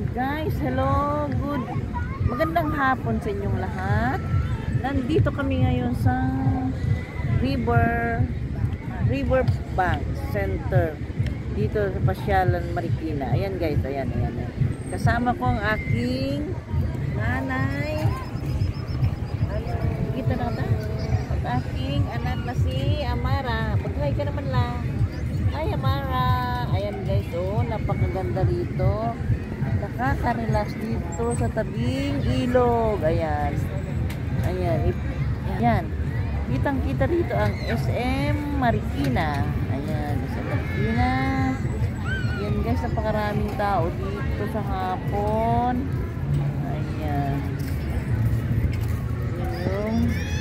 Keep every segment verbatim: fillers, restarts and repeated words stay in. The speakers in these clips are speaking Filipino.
Guys, hello, good magandang hapon sa inyong lahat. Nandito kami ngayon sa River River Bank Center dito sa Pasyalan, Marikina. Ayan guys, ayan, ayan, ayan. Kasama ko ang aking nanay. Kita na ta? At aking anak na si Amara. Pag-hi ka naman lang. Hi Amara. Ayan guys, oh, napakaganda rito. Nakaka-relax dito sa tabing ilog. Ayan. Ayan. Ayan. Kitang-kita rito ang S M Marikina. Ayan. S M Marikina. Ayan guys, napakaraming tao dito sa hapon. Ayan. Ayan yung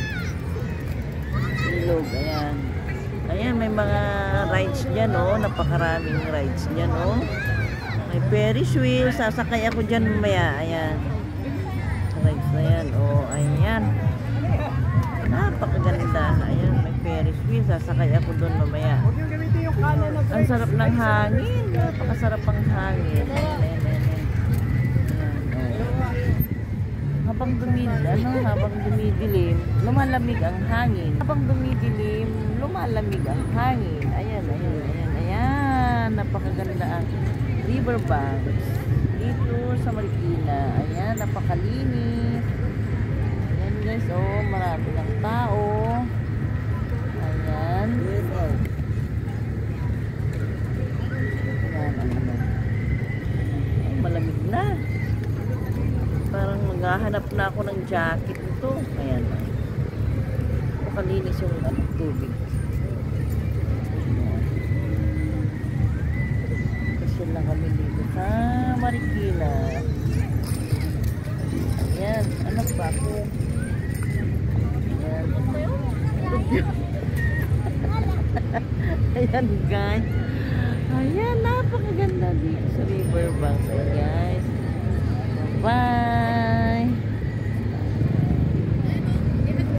ilog. Ayan. Ayan, may mga rides dyan, oh. Napakaraming rides dyan, oh. May Ferris wheel. Sasakay ako dyan mamaya. Ayan. Rides na yan. O, ayan. Napakaganda. Ayan, may Ferris wheel. Sasakay ako doon mamaya. Ang sarap ng hangin. Napakasarap ang hangin. Ayan, ayan, ayan. Ayan, habang dumid, ano, habang dumidilim, lumalamig ang hangin. Habang dumidilim, lumalamig ang hangin. Ayan, ayan, ayan, ayan. Napakaganda ang riverbank dito sa Marikina. Ayan, napakalinis. Ayan guys, oh, marami ng tao. Ayan. Ayan, ano. Ay, malamig na. Parang maghahanap na ako ng jacket nito. Ayan. Napakalinis yung ano, tubig. Na kami dito sa Marikina. Ayan, anak ba ako? Ayan. Ayan guys. Ayan, napakaganda dito sa riverbank. Ayan.